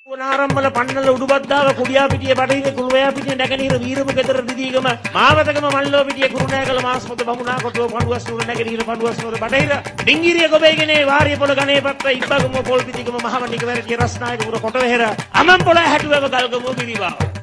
වනාරම්මල පන්නල උඩුබද්දාව කුඩියාපිටිය බඩහිර කුරුවැයාපිටිය නැගෙනහිර වීරම ගෙදර දිදීගම මාවතකම මල්ලෝපිටිය කුරුණෑගල මාස්පත බමුණා කොටුව පඬුවස් නුවර නැගෙනහිර පඬුවස් නුවර බඩහිර ඩිංගිරිය ගොබේගනේ වාරිය පොළ ගනේ පත්ත ඉබ්බගම පොල්පිටිගම මහවණික වැරටිය රස්නායක පුර කොටවෙහෙර අමම්පොළ හැටුවව ගල්ගම ගිරිවාව